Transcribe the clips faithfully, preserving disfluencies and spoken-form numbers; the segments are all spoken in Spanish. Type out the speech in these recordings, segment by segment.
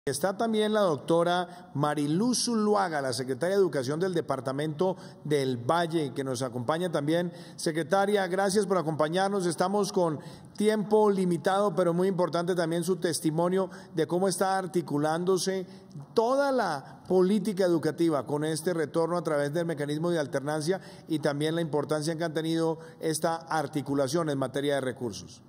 Está también la doctora Mariluz Zuluaga, la secretaria de Educación del Departamento del Valle, que nos acompaña también. Secretaria, gracias por acompañarnos. Estamos con tiempo limitado, pero muy importante también su testimonio de cómo está articulándose toda la política educativa con este retorno a través del mecanismo de alternancia y también la importancia que han tenido esta articulación en materia de recursos.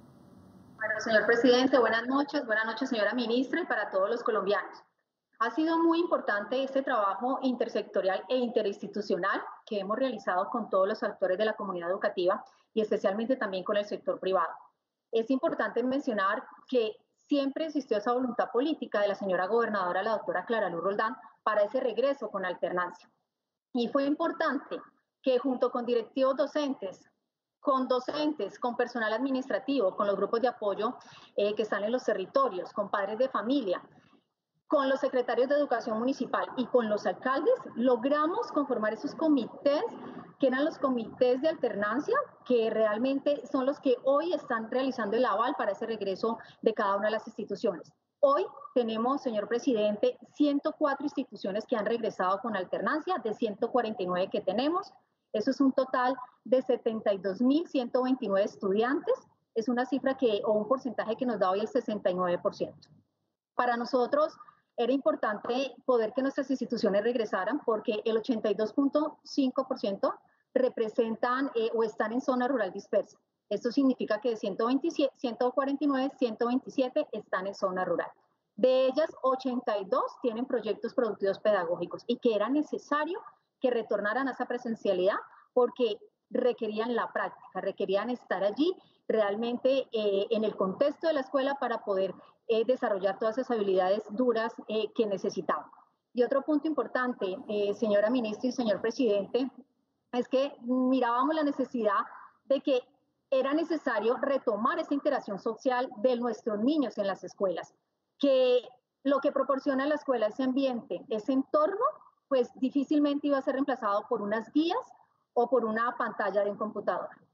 Bueno, señor presidente, buenas noches, buenas noches, señora ministra, y para todos los colombianos. Ha sido muy importante este trabajo intersectorial e interinstitucional que hemos realizado con todos los actores de la comunidad educativa y especialmente también con el sector privado. Es importante mencionar que siempre existió esa voluntad política de la señora gobernadora, la doctora Clara Luz Roldán, para ese regreso con alternancia. Y fue importante que junto con directivos docentes, con docentes, con personal administrativo, con los grupos de apoyo eh, que están en los territorios, con padres de familia, con los secretarios de educación municipal y con los alcaldes, logramos conformar esos comités, que eran los comités de alternancia, que realmente son los que hoy están realizando el aval para ese regreso de cada una de las instituciones. Hoy tenemos, señor presidente, ciento cuatro instituciones que han regresado con alternancia, de ciento cuarenta y nueve que tenemos. Eso es un total de setenta y dos mil ciento veintinueve estudiantes. Es una cifra que, o un porcentaje que nos da hoy el sesenta y nueve por ciento. Para nosotros era importante poder que nuestras instituciones regresaran porque el ochenta y dos punto cinco por ciento representan eh, o están en zona rural dispersa. Esto significa que de ciento veintisiete, ciento cuarenta y nueve, ciento veintisiete están en zona rural. De ellas, ochenta y dos tienen proyectos productivos pedagógicos y que era necesario que retornaran a esa presencialidad porque requerían la práctica, requerían estar allí realmente eh, en el contexto de la escuela para poder eh, desarrollar todas esas habilidades duras eh, que necesitaban. Y otro punto importante, eh, señora ministra y señor presidente, es que mirábamos la necesidad de que era necesario retomar esa interacción social de nuestros niños en las escuelas, que lo que proporciona la escuela, ese ambiente, ese entorno, pues difícilmente iba a ser reemplazado por unas guías o por una pantalla de un computador.